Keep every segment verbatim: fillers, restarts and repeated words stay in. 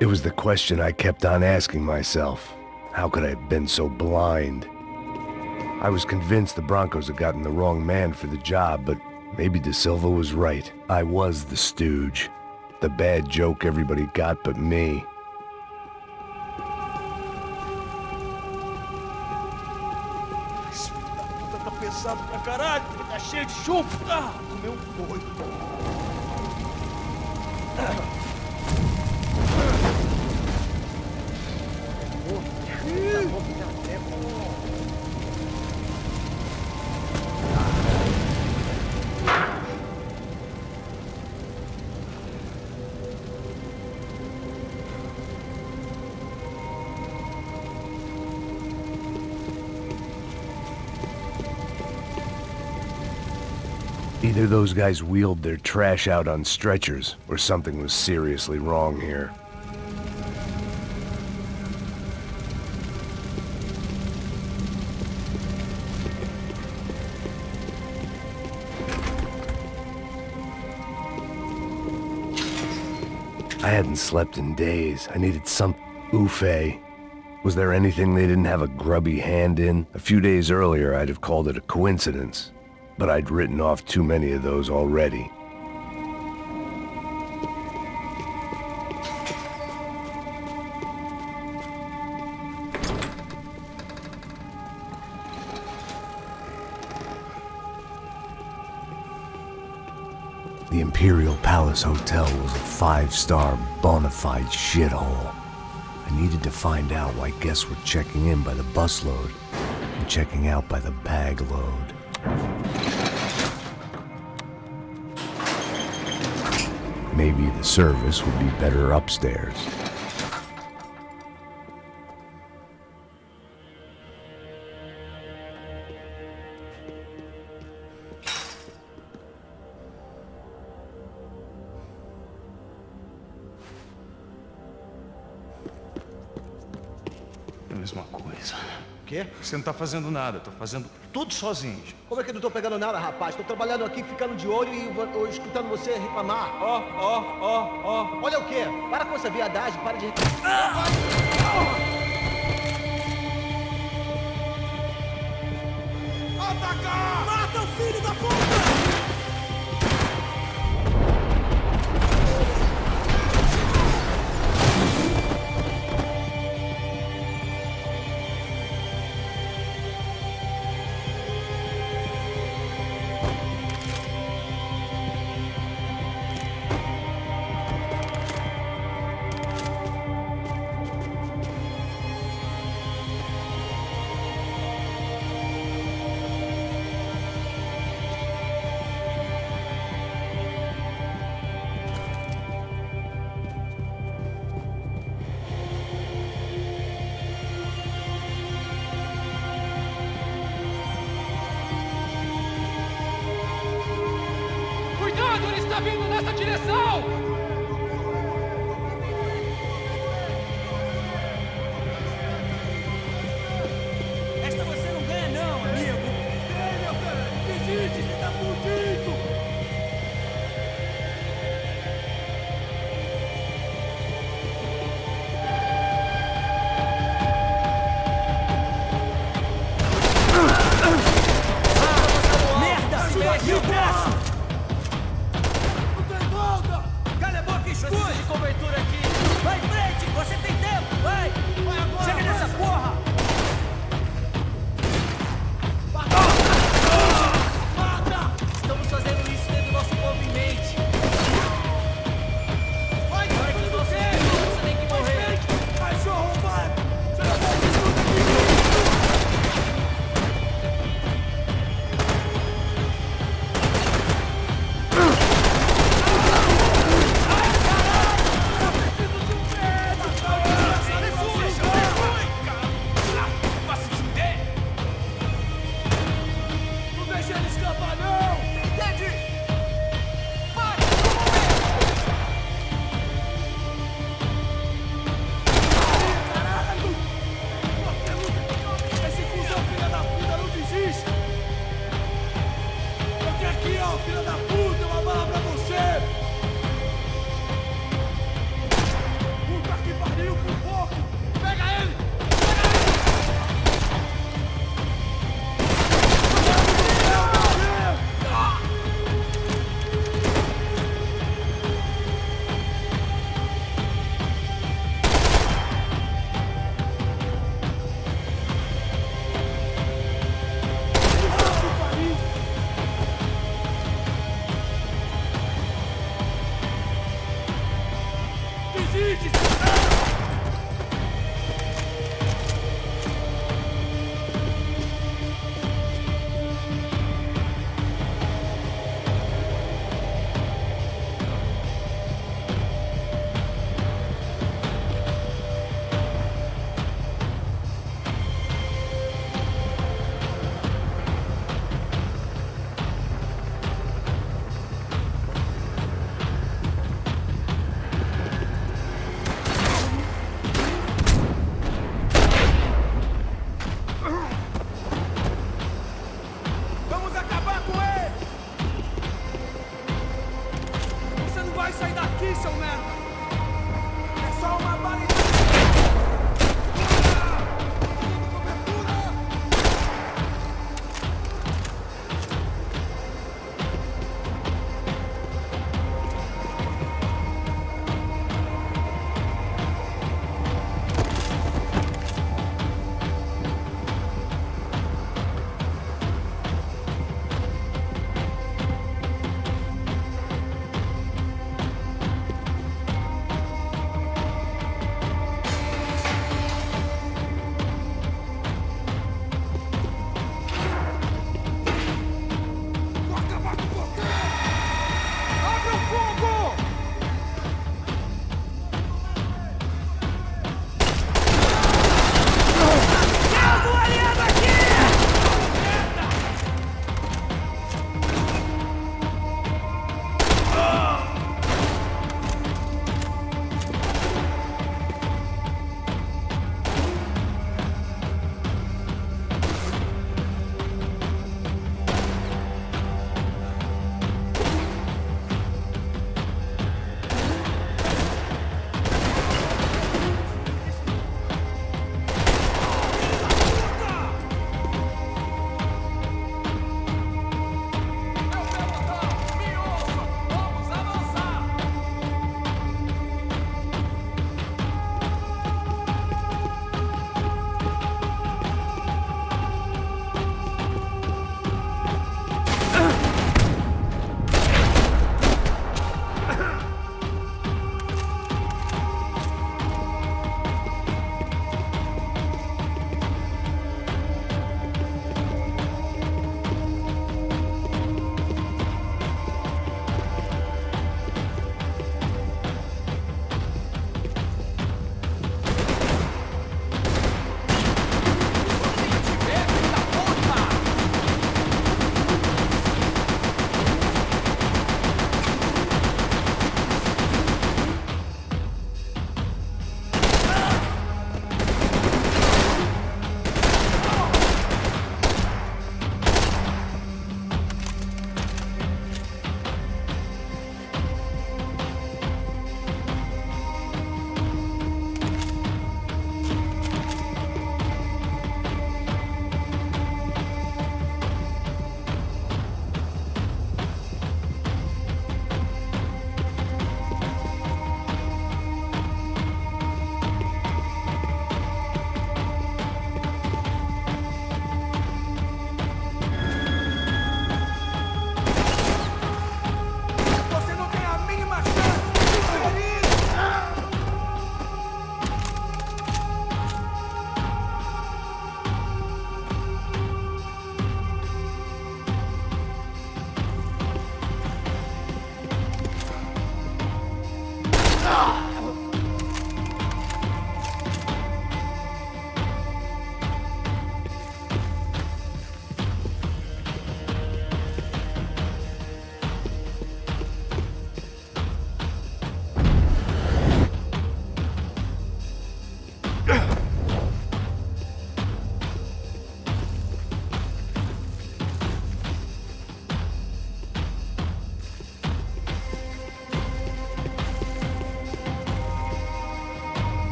It was the question I kept on asking myself. How could I have been so blind? I was convinced the Brancos had gotten the wrong man for the job, but maybe De Silva was right. I was the stooge. The bad joke everybody got but me. Esse filho da puta tá pesado pra caralho, tá cheio de chumbo. Ah, comeu um boi. Either those guys wheeled their trash out on stretchers, or something was seriously wrong here. I hadn't slept in days. I needed some Ufe. Was there anything they didn't have a grubby hand in? A few days earlier, I'd have called it a coincidence. But I'd written off too many of those already. The Imperial Palace Hotel was a five-star, bona fide shithole. I needed to find out why guests were checking in by the busload and checking out by the bag load. Maybe the service would be better upstairs. É a mesma coisa. O quê? Você não tá fazendo nada, tô fazendo tudo sozinho. Como é que eu não tô pegando nada, rapaz? Tô trabalhando aqui, ficando de olho e vo- ou escutando você reclamar. Ó, ó, ó, ó. Olha o quê? Para com essa viadagem, para de reclamar. Atacar! Mata o filho da puta!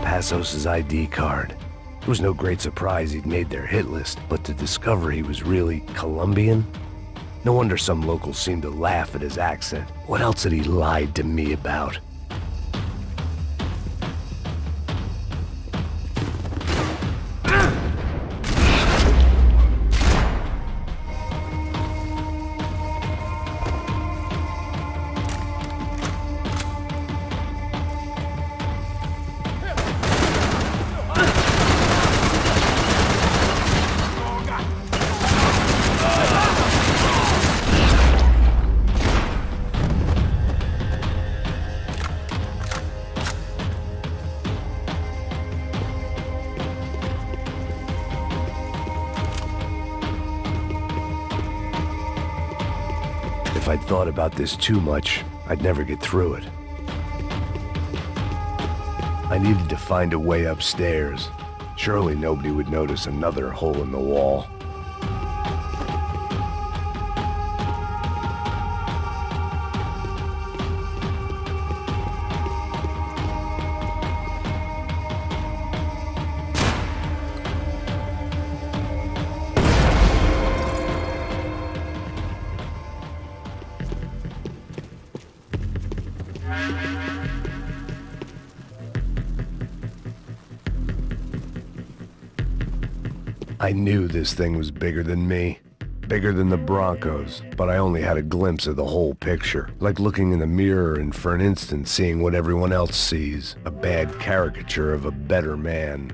Passos' I D card. It was no great surprise he'd made their hit list, but to discover he was really Colombian? No wonder some locals seemed to laugh at his accent. What else had he lied to me about? If I'd thought about this too much, I'd never get through it. I needed to find a way upstairs. Surely nobody would notice another hole in the wall. I knew this thing was bigger than me, bigger than the Brancos, but I only had a glimpse of the whole picture, like looking in the mirror and for an instant seeing what everyone else sees, a bad caricature of a better man.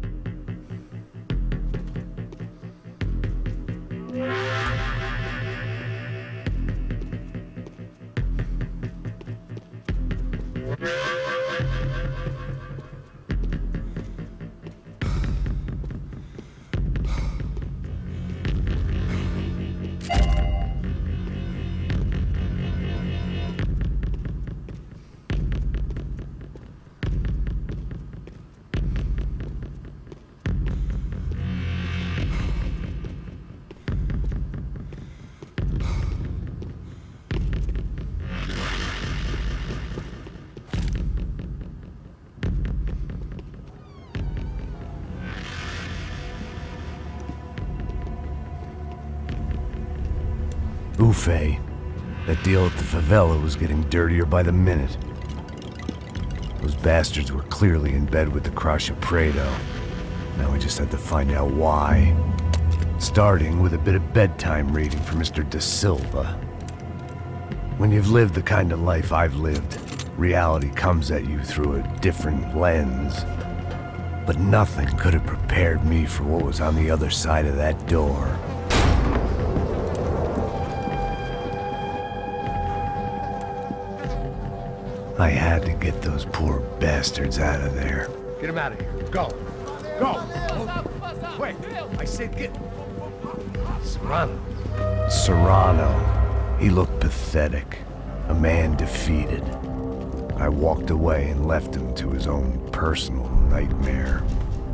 Ufe. That deal at the favela was getting dirtier by the minute. Those bastards were clearly in bed with the Crusher Prado. Now we just had to find out why. Starting with a bit of bedtime reading for Mister Da Silva. When you've lived the kind of life I've lived, reality comes at you through a different lens. But nothing could have prepared me for what was on the other side of that door. I had to get those poor bastards out of there. Get him out of here. Go. Go. Wait. I said get... Serrano. Serrano. He looked pathetic. A man defeated. I walked away and left him to his own personal nightmare.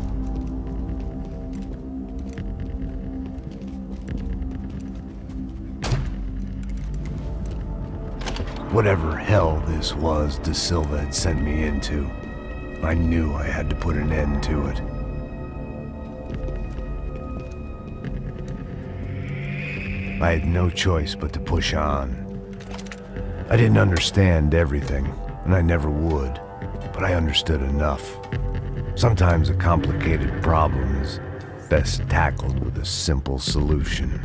Whatever hell this was Da Silva had sent me into, I knew I had to put an end to it. I had no choice but to push on. I didn't understand everything, and I never would, but I understood enough. Sometimes a complicated problem is best tackled with a simple solution.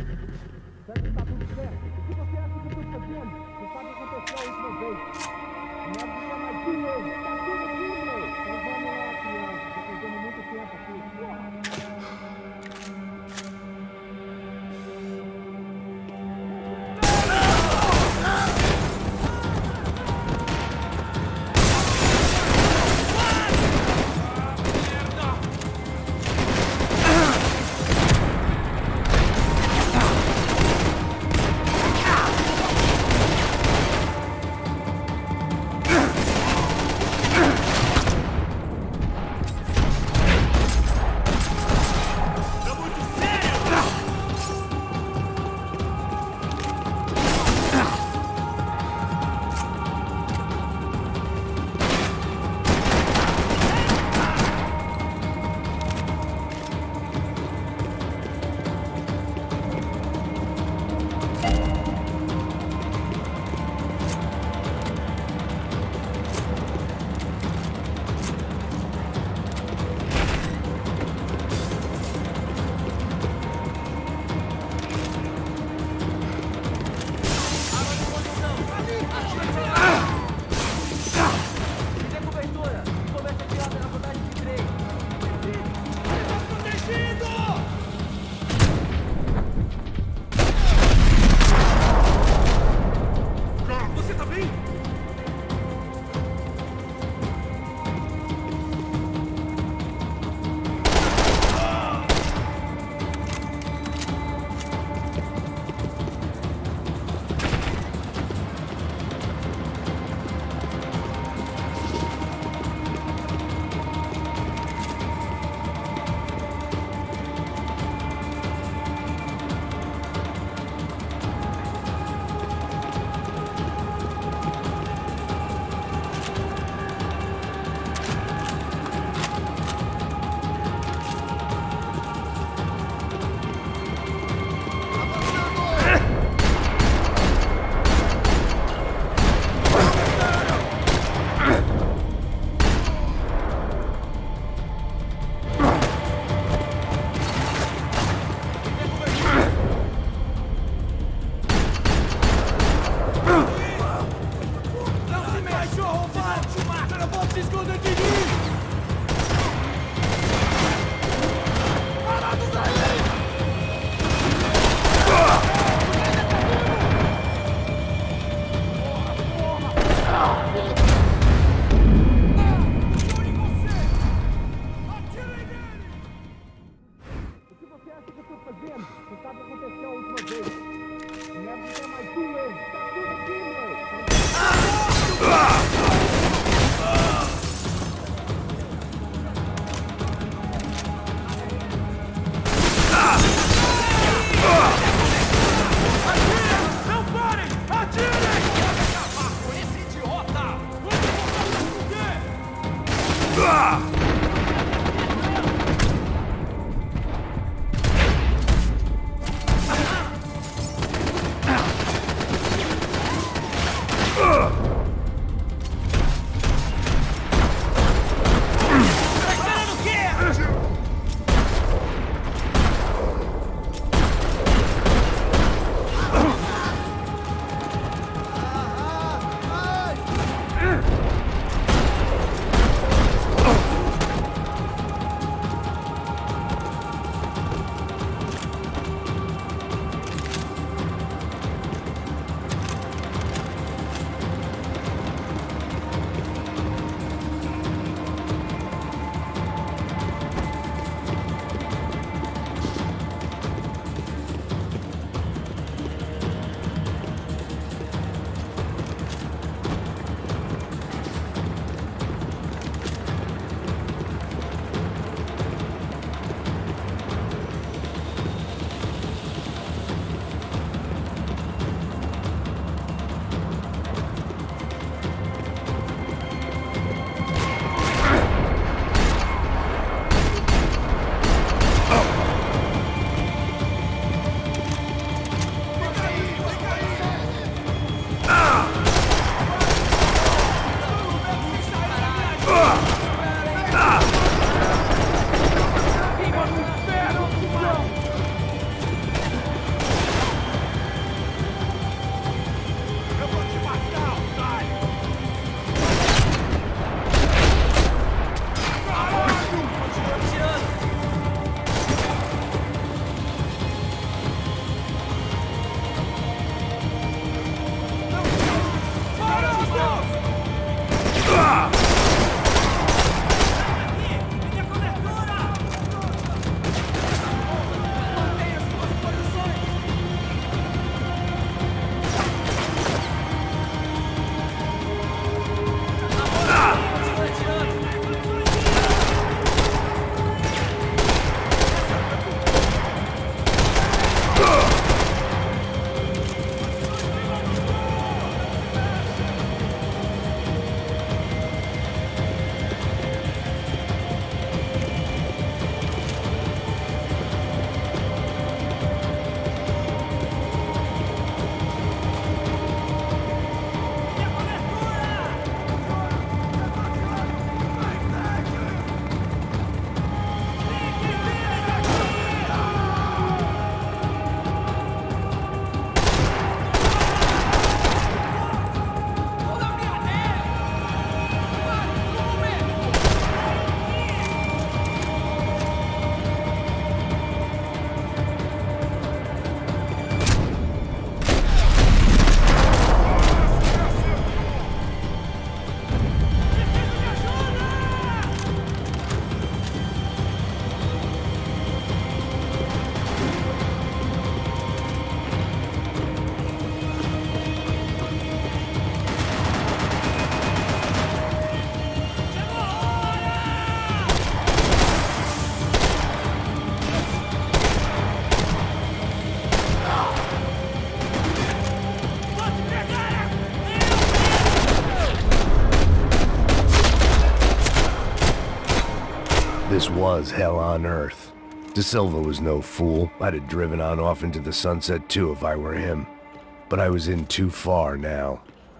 This was hell on earth. De Silva was no fool. I'd have driven on off into the sunset too if I were him. But I was in too far now.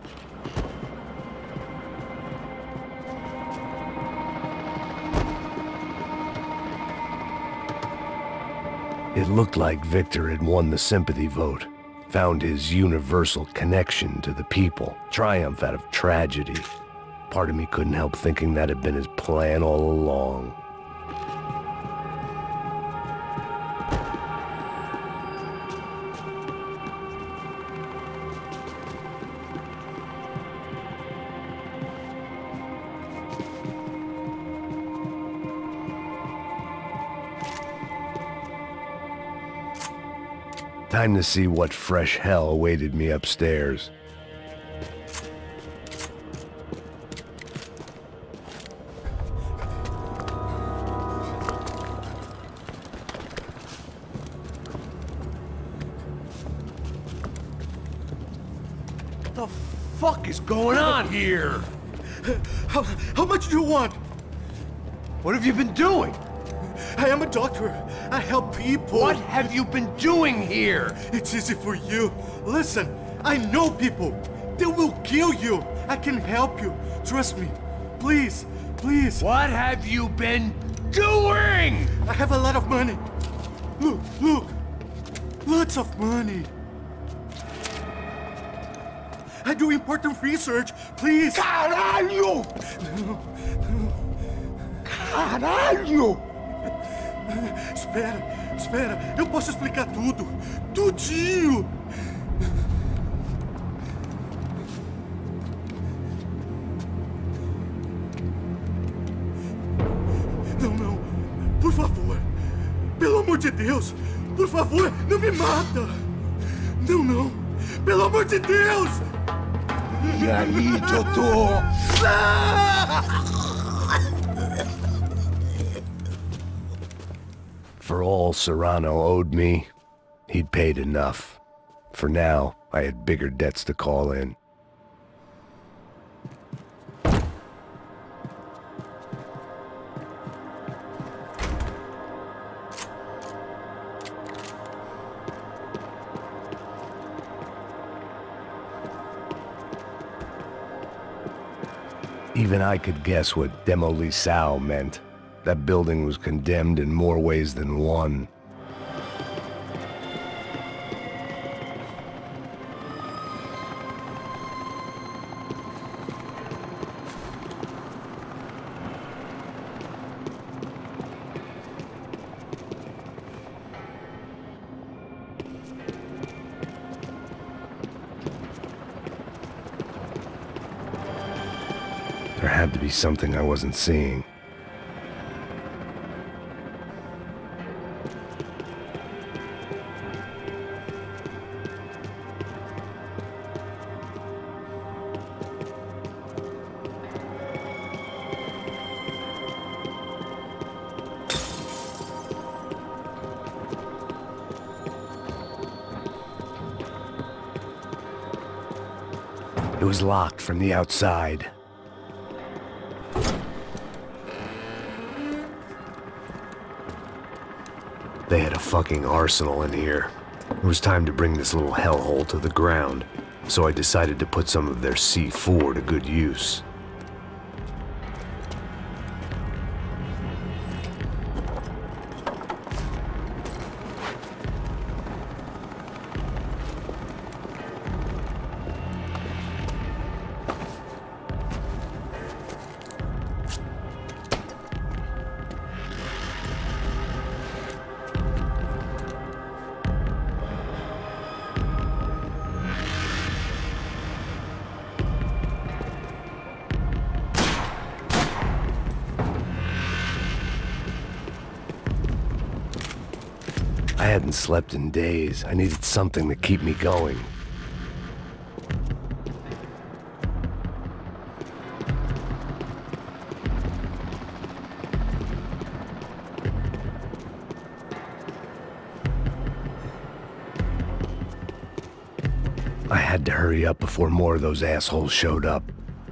It looked like Victor had won the sympathy vote, found his universal connection to the people, triumph out of tragedy. Part of me couldn't help thinking that had been his plan all along. Time to see what fresh hell awaited me upstairs. What the fuck is going on here? How, how much do you want? What have you been doing? I am a doctor. I help people. What have you been doing here? It's easy for you. Listen, I know people. They will kill you. I can help you. Trust me. Please, please. What have you been doing? I have a lot of money. Look, look. Lots of money. I do important research. Please. Caralho! Caralho! Espera, espera. Eu posso explicar tudo. Tudinho. Não, não. Por favor. Pelo amor de Deus. Por favor, não me mata. Não, não. Pelo amor de Deus. E aí, doutor? For all Serrano owed me, he'd paid enough. For now, I had bigger debts to call in. Even I could guess what Demolisão meant. That building was condemned in more ways than one. There had to be something I wasn't seeing. It was locked from the outside. They had a fucking arsenal in here. It was time to bring this little hellhole to the ground, so I decided to put some of their C four to good use. I hadn't slept in days. I needed something to keep me going. I had to hurry up before more of those assholes showed up.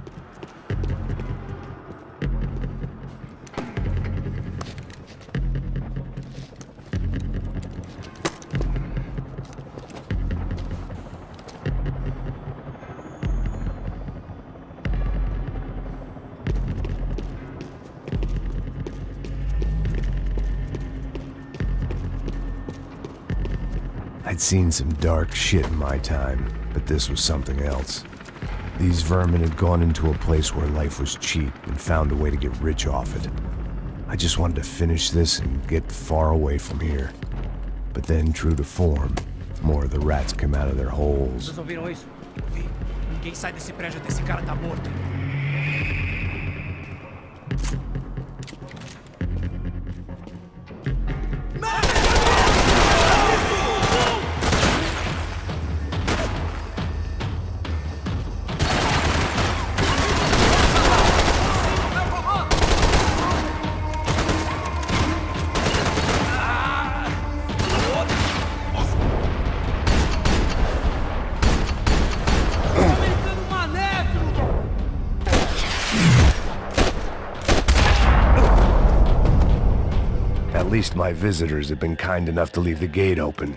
I'd seen some dark shit in my time, but this was something else. These vermin had gone into a place where life was cheap and found a way to get rich off it. I just wanted to finish this and get far away from here. But then, true to form, more of the rats came out of their holes. Vocês ouviram isso? Vi. Ninguém sai desse prédio até esse cara tá morto. least my visitors have been kind enough to leave the gate open.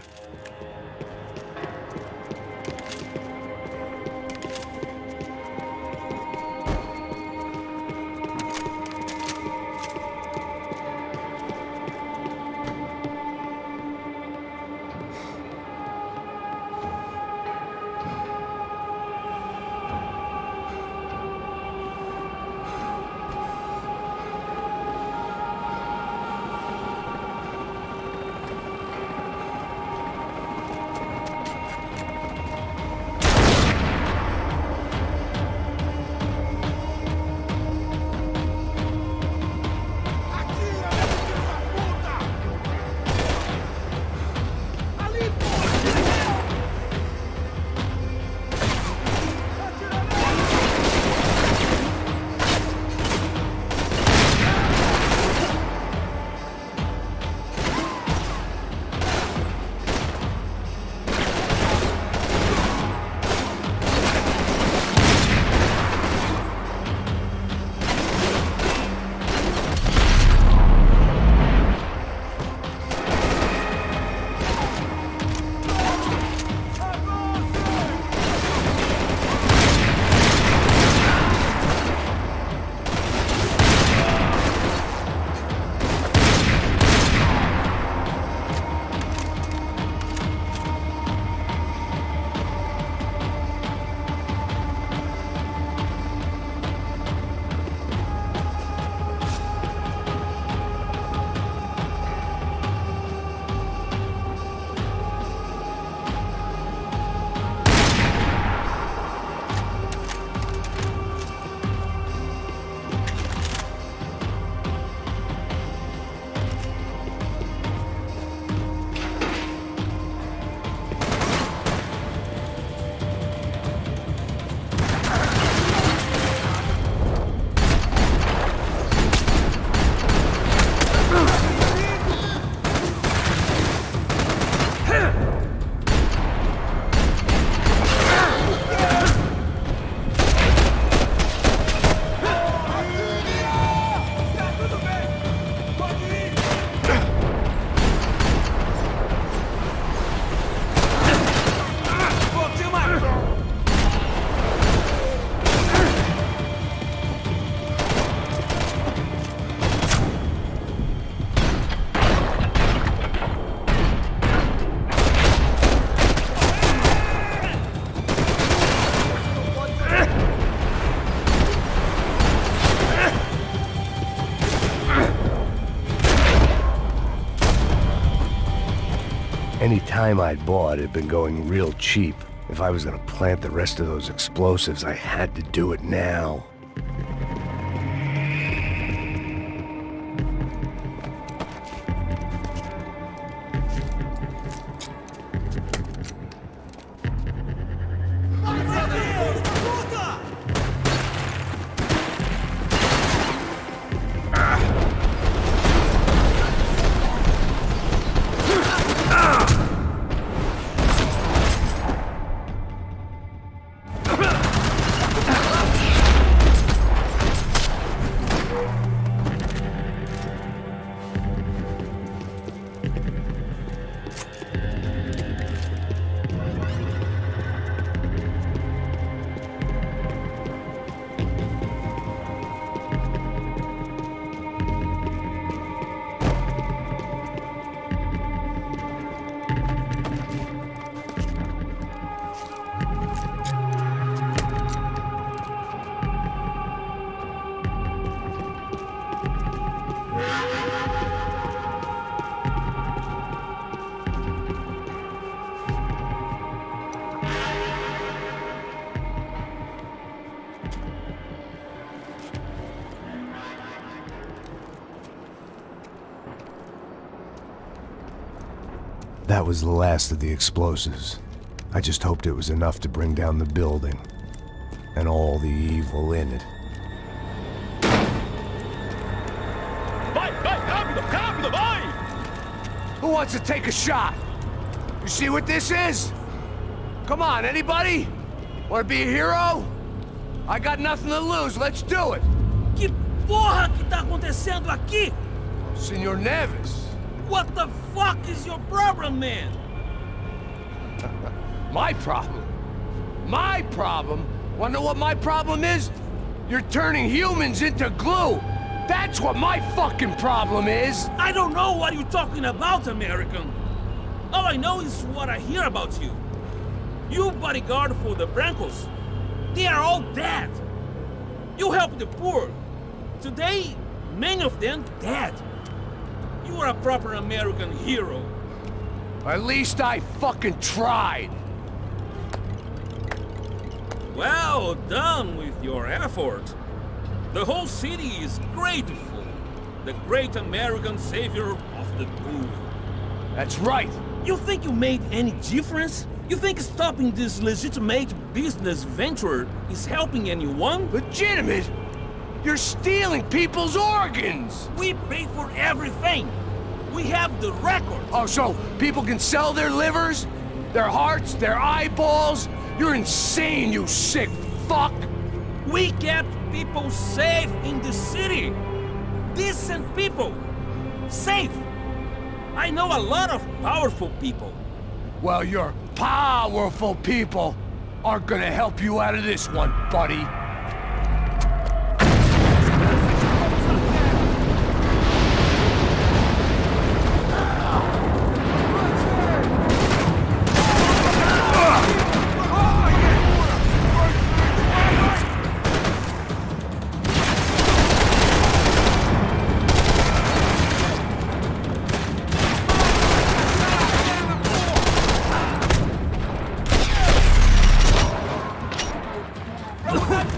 Any time I'd bought had been going real cheap. If I was gonna plant the rest of those explosives, I had to do it now. That was the last of the explosives. I just hoped it was enough to bring down the building and all the evil in it. Vai, vai, rápido, rápido, vai! Who wants to take a shot? You see what this is? Come on, anybody? Want to be a hero? I got nothing to lose, let's do it! Que porra que tá acontecendo aqui? Senor Neves, What the fuck is your problem, man? My problem? My problem? Wanna know what my problem is? You're turning humans into glue! That's what my fucking problem is! I don't know what you're talking about, American. All I know is what I hear about you. You bodyguard for the Brancos. They are all dead. You help the poor. Today, many of them dead. You are a proper American hero. At least I fucking tried. Well done with your effort. The whole city is grateful. The great American savior of the poor. That's right. You think you made any difference? You think stopping this legitimate business venture is helping anyone? Legitimate? You're stealing people's organs! We pay for everything. We have the record. Oh, so people can sell their livers? Their hearts? Their eyeballs? You're insane, you sick fuck! We kept people safe in the city. Decent people. Safe. I know a lot of powerful people. Well, your powerful people aren't gonna help you out of this one, buddy. What?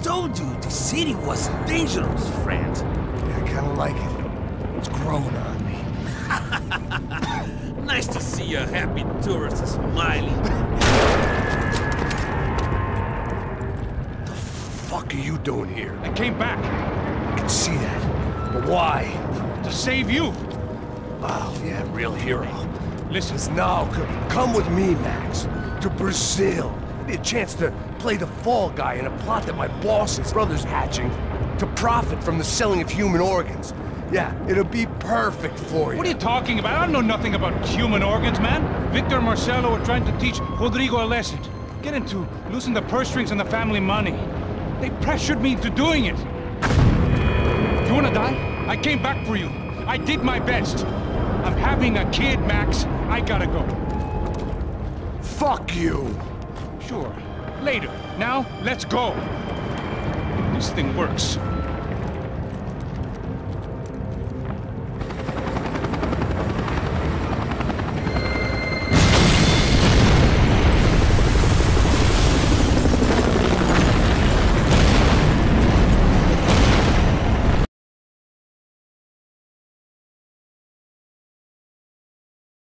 told you the city was dangerous, friend. Yeah, I kinda like it. It's growing on me. Nice to see a happy tourist smiling. The fuck are you doing here? I came back I can see that. But why? to save you. Oh, yeah, real hero. Listen, Now, c- come with me, Max. To Brazil. Be a chance to play the fall guy in a plot that my boss's brother's hatching to profit from the selling of human organs. Yeah, it'll be perfect for you. what are you talking about? I don't know nothing about human organs, man. Victor and Marcelo were trying to teach Rodrigo a lesson. Get into losing the purse strings and the family money. They pressured me into doing it. You wanna die? I came back for you. I did my best. I'm having a kid, Max. I gotta go. Fuck you! Sure. Later. Now, let's go. This thing works.